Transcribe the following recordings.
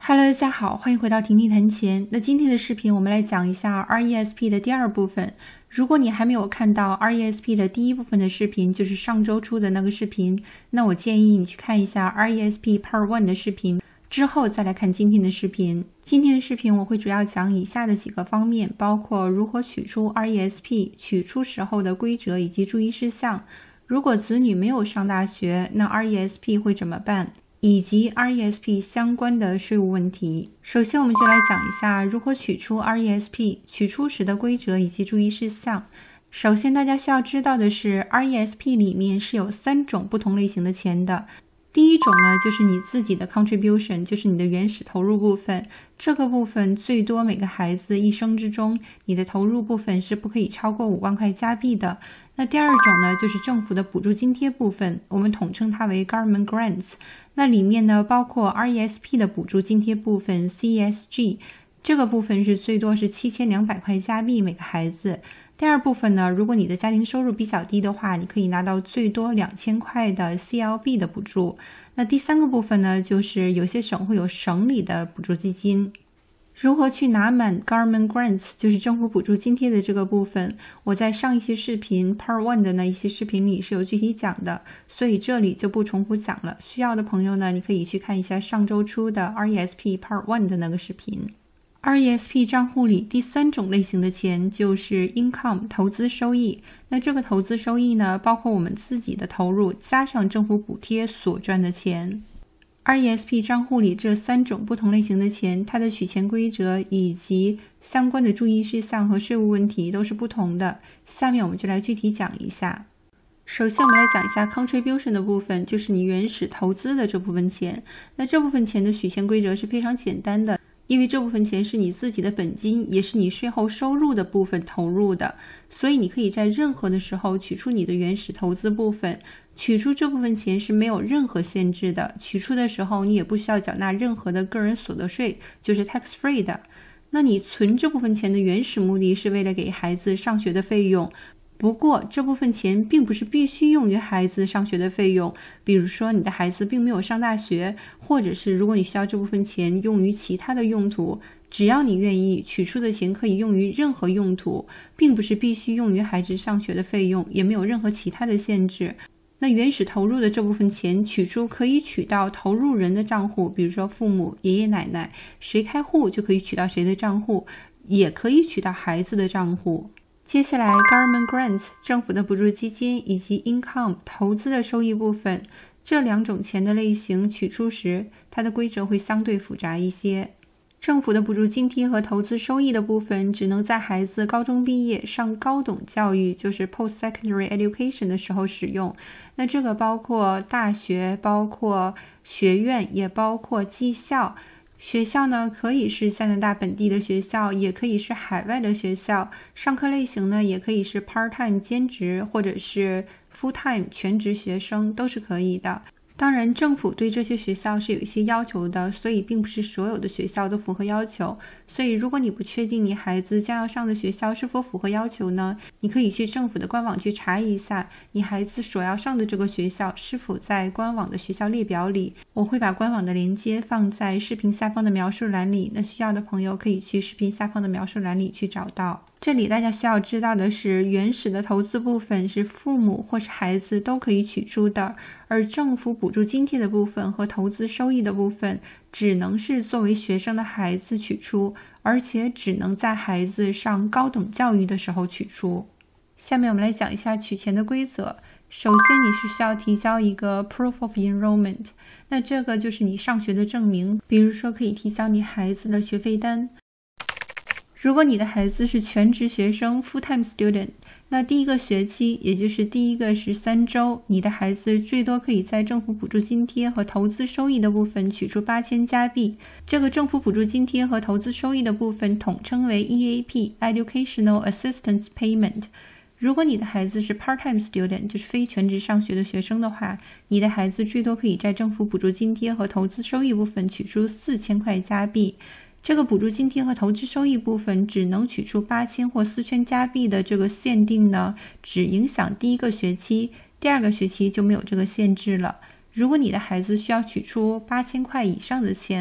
Hello， 大家好，欢迎回到婷婷谈钱。那今天的视频我们来讲一下 RESP 的第二部分。如果你还没有看到 RESP 的第一部分的视频，就是上周出的那个视频，那我建议你去看一下 RESP Part 1的视频，之后再来看今天的视频。今天的视频我会主要讲以下的几个方面，包括如何取出 RESP、取出时候的规则以及注意事项。如果子女没有上大学，那 RESP 会怎么办？以及 RESP 相关的税务问题。首先我们就来讲一下如何取出 RESP 取出时的规则以及注意事项。首先大家需要知道的是 RESP 里面是有3种不同类型的钱的。第一种呢，就是你自己的 contribution， 就是你的原始投入部分。这个部分最多每个孩子一生之中，你的投入部分是不可以超过5万块加币的。那第二种呢，就是政府的补助津贴部分，我们统称它为 government grants。那里面呢，包括 RESP 的补助津贴部分 CESG， 这个部分是最多是7200块加币每个孩子。第二部分呢，如果你的家庭收入比较低的话，你可以拿到最多2000块的 CLB 的补助。那第三个部分呢，就是有些省会有省里的补助基金。如何去拿满 government grants， 就是政府补助津贴的这个部分，我在上一期视频 Part 1的那一期视频里是有具体讲的，所以这里就不重复讲了。需要的朋友呢，你可以去看一下上周出的 RESP Part 1的那个视频。RESP 账户里第3种类型的钱就是 income 投资收益。那这个投资收益呢，包括我们自己的投入加上政府补贴所赚的钱。RESP 账户里这3种不同类型的钱，它的取钱规则以及相关的注意事项和税务问题都是不同的。下面我们就来具体讲一下。首先我们来讲一下 contribution 的部分，就是你原始投资的这部分钱。那这部分钱的取钱规则是非常简单的，因为这部分钱是你自己的本金，也是你税后收入的部分投入的，所以你可以在任何的时候取出你的原始投资部分。取出这部分钱是没有任何限制的，取出的时候你也不需要缴纳任何的个人所得税，就是 tax free 的。那你存这部分钱的原始目的是为了给孩子上学的费用，不过这部分钱并不是必须用于孩子上学的费用，比如说你的孩子并没有上大学，或者是如果你需要这部分钱用于其他的用途，只要你愿意，取出的钱可以用于任何用途，并不是必须用于孩子上学的费用，也没有任何其他的限制。那原始投入的这部分钱取出可以取到投入人的账户，比如说父母、爷爷奶奶，谁开户就可以取到谁的账户，也可以取到孩子的账户。接下来 government grants 政府的补助基金以及 income 投资的收益部分，这2种钱的类型取出时，它的规则会相对复杂一些。政府的补助津贴和投资收益的部分只能在孩子高中毕业上高等教育，就是 post-secondary education 的时候使用。那这个包括大学，包括学院，也包括技校。学校呢，可以是加拿大本地的学校，也可以是海外的学校。上课类型呢，也可以是 part-time 兼职，或者是 full-time 全职学生，都是可以的。当然政府对这些学校是有一些要求的，所以并不是所有的学校都符合要求。所以如果你不确定你孩子将要上的学校是否符合要求呢，你可以去政府的官网去查一下你孩子所要上的这个学校是否在官网的学校列表里。我会把官网的链接放在视频下方的描述栏里，那需要的朋友可以去视频下方的描述栏里去找到。这里大家需要知道的是，原始的投资部分是父母或是孩子都可以取出的，而政府补助津贴的部分和投资收益的部分只能是作为学生的孩子取出，而且只能在孩子上高等教育的时候取出。下面我们来讲一下取钱的规则。首先你是需要提交一个 proof of enrollment， 那这个就是你上学的证明，比如说可以提交你孩子的学费单。如果你的孩子是全职学生 full-time student， 那第一个学期，也就是第一个13周，你的孩子最多可以在政府补助津贴和投资收益的部分取出8000加币。这个政府补助津贴和投资收益的部分统称为 EAP Educational Assistance Payment。如果你的孩子是 part-time student， 就是非全职上学的学生的话，你的孩子最多可以在政府补助津贴和投资收益部分取出4000块加币。这个补助津贴和投资收益部分只能取出8000或4000加币的这个限定呢，只影响第一个学期，第二个学期就没有这个限制了。如果你的孩子需要取出8000块以上的钱，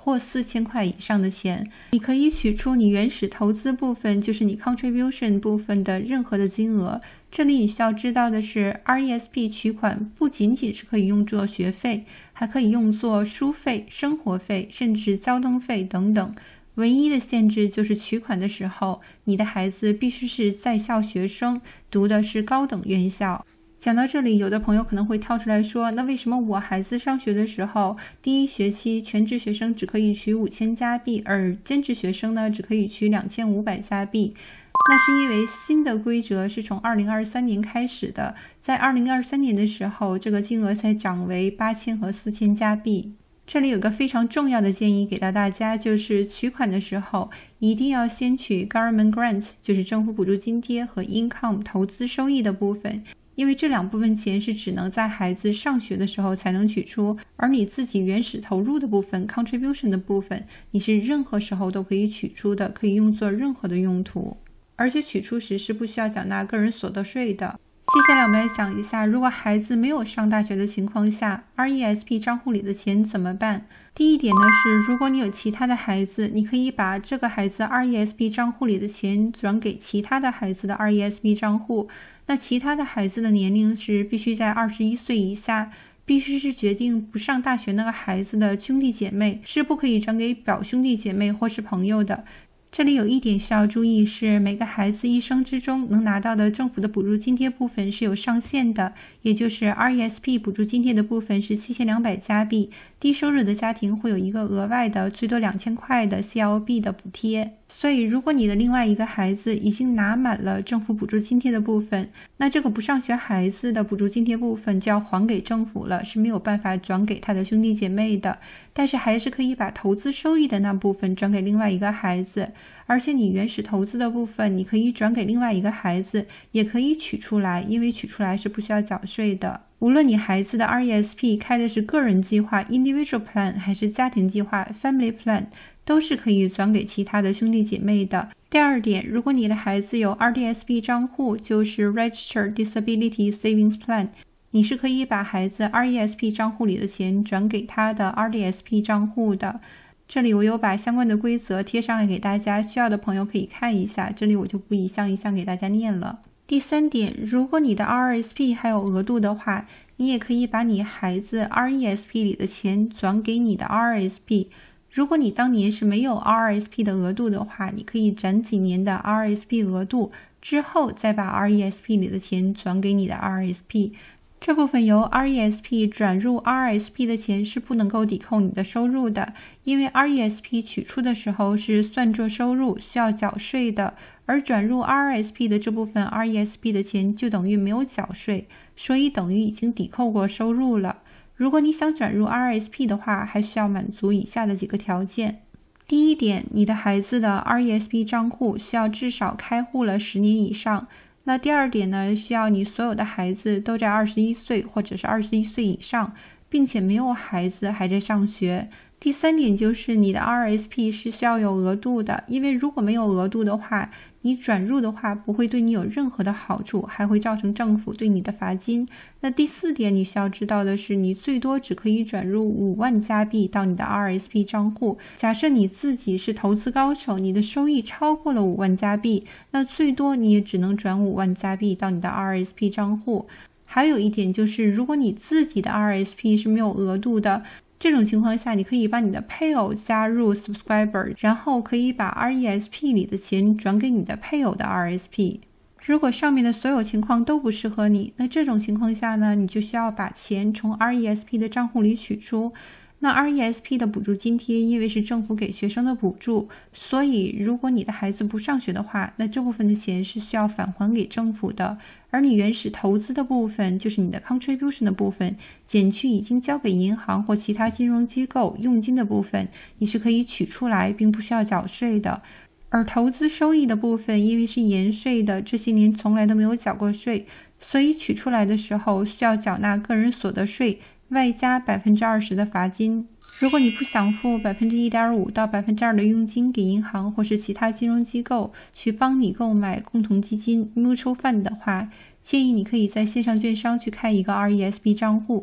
或4000块以上的钱。你可以取出你原始投资部分，就是你 contribution 部分的任何的金额。这里你需要知道的是 RESP 取款不仅仅是可以用作学费，还可以用作书费、生活费，甚至交通费等等。唯一的限制就是取款的时候，你的孩子必须是在校学生，读的是高等院校。讲到这里，有的朋友可能会跳出来说，那为什么我孩子上学的时候，第一学期全职学生只可以取5000加币，而兼职学生呢只可以取2500加币？那是因为新的规则是从2023年开始的，在2023年的时候，这个金额才涨为8000和4000加币。这里有个非常重要的建议给到大家，就是取款的时候一定要先取 government grant， 就是政府补助津贴和 income 投资收益的部分，因为这两部分钱是只能在孩子上学的时候才能取出，而你自己原始投入的部分 contribution 的部分，你是任何时候都可以取出的，可以用作任何的用途，而且取出时是不需要缴纳个人所得税的。接下来我们来想一下，如果孩子没有上大学的情况下， RESP 账户里的钱怎么办？第一点呢是，如果你有其他的孩子，你可以把这个孩子 RESP 账户里的钱转给其他的孩子的 RESP 账户。那其他的孩子的年龄是必须在21岁以下，必须是决定不上大学那个孩子的兄弟姐妹，是不可以转给表兄弟姐妹或是朋友的。这里有一点需要注意，是每个孩子一生之中能拿到的政府的补助津贴部分是有上限的，也就是 RESP 补助津贴的部分是7200加币，低收入的家庭会有一个额外的最多2000块的 CLB 的补贴。所以如果你的另外一个孩子已经拿满了政府补助津贴的部分，那这个不上学孩子的补助津贴部分就要还给政府了，是没有办法转给他的兄弟姐妹的，但是还是可以把投资收益的那部分转给另外一个孩子，而且你原始投资的部分你可以转给另外一个孩子，也可以取出来，因为取出来是不需要缴税的。无论你孩子的 RESP 开的是个人计划 individual plan 还是家庭计划 family plan， 都是可以转给其他的兄弟姐妹的。第二点，如果你的孩子有 RDSP 账户，就是 Registered Disability Savings Plan， 你是可以把孩子 RESP 账户里的钱转给他的 RDSP 账户的。这里我有把相关的规则贴上来给大家，需要的朋友可以看一下，这里我就不一项一项给大家念了。第三点，如果你的 RRSP 还有额度的话，你也可以把你孩子 RESP 里的钱转给你的 RRSP。如果你当年是没有 RRSP 的额度的话，你可以攒几年的 RRSP 额度，之后再把 RESP 里的钱转给你的 RRSP。这部分由 RESP 转入 RRSP 的钱是不能够抵扣你的收入的，因为 RESP 取出的时候是算作收入，需要缴税的，而转入 RRSP 的这部分 RESP 的钱就等于没有缴税，所以等于已经抵扣过收入了。如果你想转入 RRSP 的话，还需要满足以下的几个条件。第一点，你的孩子的 RESP 账户需要至少开户了10年以上。那第二点呢，需要你所有的孩子都在21岁或者是21岁以上，并且没有孩子还在上学。第三点就是你的 RRSP 是需要有额度的，因为如果没有额度的话，你转入的话不会对你有任何的好处，还会造成政府对你的罚金。那第四点你需要知道的是，你最多只可以转入5万加币到你的 RRSP 账户。假设你自己是投资高手，你的收益超过了5万加币，那最多你也只能转5万加币到你的 RRSP 账户。还有一点就是，如果你自己的 RRSP 是没有额度的，这种情况下你可以把你的配偶加入 subscriber， 然后可以把 RESP 里的钱转给你的配偶的 RSP。 如果上面的所有情况都不适合你，那这种情况下呢，你就需要把钱从 RESP 的账户里取出。那 RESP 的补助津贴因为是政府给学生的补助，所以如果你的孩子不上学的话，那这部分的钱是需要返还给政府的。而你原始投资的部分，就是你的 contribution 的部分，减去已经交给银行或其他金融机构佣金的部分，你是可以取出来并不需要缴税的。而投资收益的部分，因为是延税的，这些年从来都没有缴过税，所以取出来的时候需要缴纳个人所得税外加 20% 的罚金。如果你不想付 1.5% 到 2% 的佣金给银行或是其他金融机构去帮你购买共同基金 mutual fund 的话，建议你可以在线上券商去开一个 RESP 账户，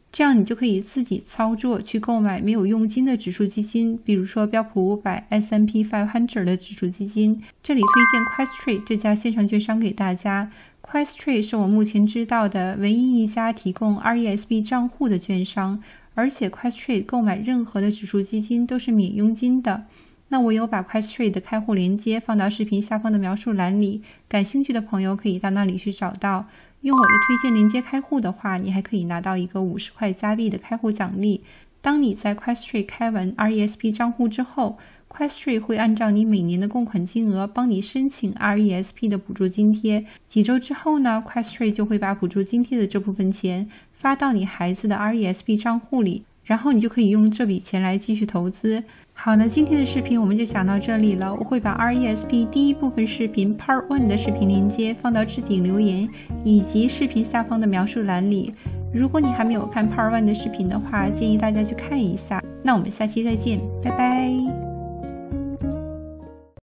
这样你就可以自己操作去购买没有佣金的指数基金，比如说标普500、S&P 500的指数基金。这里推荐 Questrade 这家线上券商给大家。Questrade 是我目前知道的唯一一家提供 RESP 账户的券商，而且 Questrade 购买任何的指数基金都是免佣金的。那我有把 Questrade 的开户链接放到视频下方的描述栏里，感兴趣的朋友可以到那里去找到。用我的推荐链接开户的话，你还可以拿到一个50块加币的开户奖励。当你在 Questrade 开完 RESP 账户之后， Questrade 会按照你每年的供款金额帮你申请 RESP 的补助津贴。几周之后呢， Questrade 就会把补助津贴的这部分钱发到你孩子的 RESP 账户里，然后你就可以用这笔钱来继续投资。好，那今天的视频我们就讲到这里了。我会把 RESP 第一部分视频 Part 1的视频链接放到置顶留言以及视频下方的描述栏里。如果你还没有看 Part 1的视频的话，建议大家去看一下。那我们下期再见，拜拜。